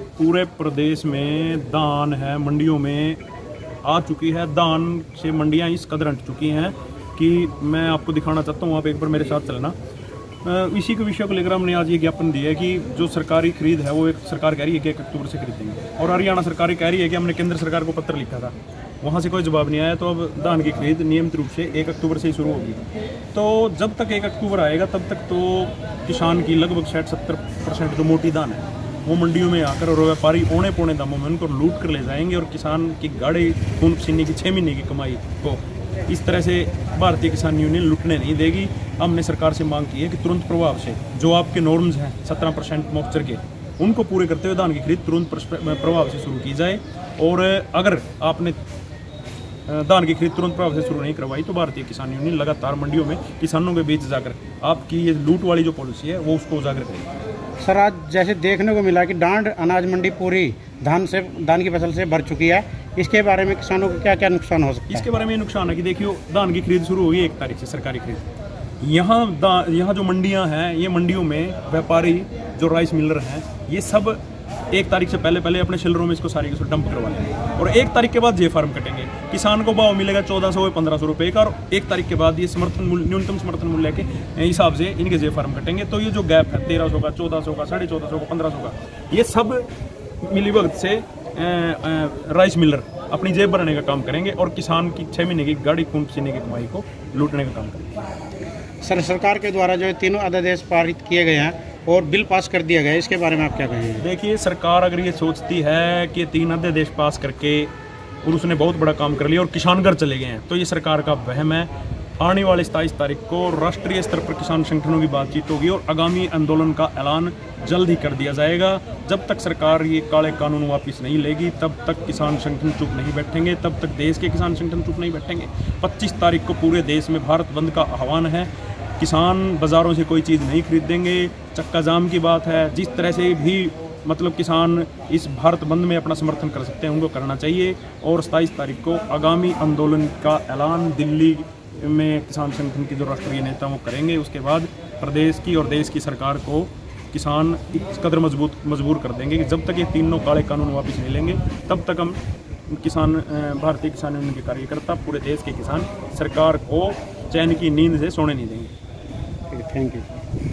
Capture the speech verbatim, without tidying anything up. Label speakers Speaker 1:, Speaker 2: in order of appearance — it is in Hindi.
Speaker 1: पूरे प्रदेश में धान है, मंडियों में आ चुकी है। धान से मंडियां इस कदर अंट चुकी हैं कि मैं आपको दिखाना चाहता हूँ, आप एक बार मेरे साथ चलना। इसी के विषय को लेकर हमने आज ये ज्ञापन दिया है कि जो सरकारी खरीद है वो एक सरकार कह रही है कि एक अक्टूबर से खरीदेंगे, और हरियाणा सरकार कह रही है कि हमने केंद्र सरकार को पत्र लिखा था, वहाँ से कोई जवाब नहीं आया। तो अब धान की खरीद नियमित रूप से एक अक्टूबर से ही शुरू होगी। तो जब तक एक अक्टूबर आएगा तब तक तो किसान की लगभग साठ सत्तर परसेंट जो मोटी धान है वो मंडियों में आकर और व्यापारी औने पौने दामों में उनको लूट कर ले जाएंगे, और किसान की गाढ़े खून पसीने की छः महीने की कमाई को इस तरह से भारतीय किसान यूनियन लुटने नहीं देगी। हमने सरकार से मांग की है कि तुरंत प्रभाव से जो आपके नॉर्म्स हैं सत्रह परसेंट मॉइस्चर के, उनको पूरे करते हुए धान की खरीद तुरंत प्रभाव से शुरू की जाए। और अगर आपने धान की खरीद तुरंत प्रभाव से शुरू नहीं करवाई तो भारतीय किसान यूनियन लगातार मंडियों में किसानों के बीच जाकर आपकी ये लूट वाली जो पॉलिसी है वो उसको उजागर करेगी।
Speaker 2: सर, आज जैसे देखने को मिला कि डांड अनाज मंडी पूरी धान से धान की फसल से भर चुकी है, इसके बारे में किसानों को क्या क्या नुकसान हो सकता है?
Speaker 1: इसके बारे में ये नुकसान है कि देखियो, धान की खरीद शुरू हुई एक तारीख से सरकारी खरीद। यहाँ यहाँ जो मंडियाँ हैं, ये मंडियों में व्यापारी जो राइस मिलर हैं ये सब एक तारीख से पहले पहले अपने शिलरों में इसको सारी को डंप करवा लेंगे, और एक तारीख के बाद जे फार्म कटेंगे। किसान को भाव मिलेगा चौदह सौ पंद्रह सौ रुपये का, और एक तारीख के बाद ये समर्थन मूल्य न्यूनतम समर्थन मूल्य के हिसाब से इनके जे फार्म कटेंगे। तो ये जो गैप है तेरह सौ का, चौदह सौ का, साढ़े चौदह सौ का, पंद्रह सौ का, ये सब मिलीभगत से राइस मिलर अपनी जेब भरने का काम करेंगे और किसान की छः महीने की गाड़ी खून पसीने की कमाई को लूटने का काम करेंगे।
Speaker 2: सर, सरकार के द्वारा जो तीनों अध्यादेश पारित किए गए हैं और बिल पास कर दिया गया है, इसके बारे में आप क्या कहेंगे?
Speaker 1: देखिए, सरकार अगर ये सोचती है कि तीन अध्यादेश पास करके और उसने बहुत बड़ा काम कर लिया और किसान घर चले गए हैं, तो ये सरकार का वहम है। आने वाले सताईस तारीख को राष्ट्रीय स्तर पर किसान संगठनों की बातचीत होगी और आगामी आंदोलन का ऐलान जल्द ही कर दिया जाएगा। जब तक सरकार ये काले कानून वापस नहीं लेगी तब तक किसान संगठन चुप नहीं बैठेंगे, तब तक देश के किसान संगठन चुप नहीं बैठेंगे। पच्चीस तारीख को पूरे देश में भारत बंद का आह्वान है। किसान बाज़ारों से कोई चीज़ नहीं खरीदेंगे, चक्का जाम की बात है। जिस तरह से भी मतलब किसान इस भारत बंद में अपना समर्थन कर सकते हैं उनको करना चाहिए, और सताईस तारीख को आगामी आंदोलन का ऐलान दिल्ली में किसान संगठन की जो राष्ट्रीय नेता वो करेंगे। उसके बाद प्रदेश की और देश की सरकार को किसान इस कदर मजबूत मजबूर कर देंगे कि जब तक ये तीनों काले कानून वापस नहीं लेंगे तब तक हम किसान भारतीय किसान यूनियन के कार्यकर्ता पूरे देश के किसान सरकार को चैन की नींद से सोने नहीं देंगे।
Speaker 2: Thank you.